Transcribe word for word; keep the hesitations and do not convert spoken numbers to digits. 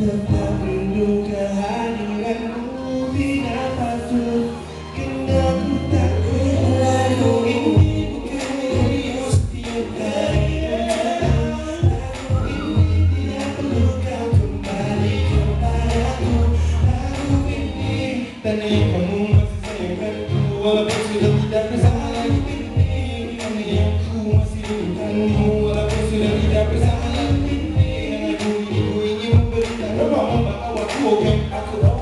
Tetap rindu kehadiranmu di nafasmu. Kena ku tak lalu ini bukan radio setiap hari. Lagu ini tidak perlu kau kembali kepadaku. Lagu ini tadi kamu masih sayangkanku walaupun sudah tidak bersama lagi. Ini ini aku masih rindukanmu walaupun sudah tidak bersama lagi. Aku ingin memberi tak apa membawa aku, aku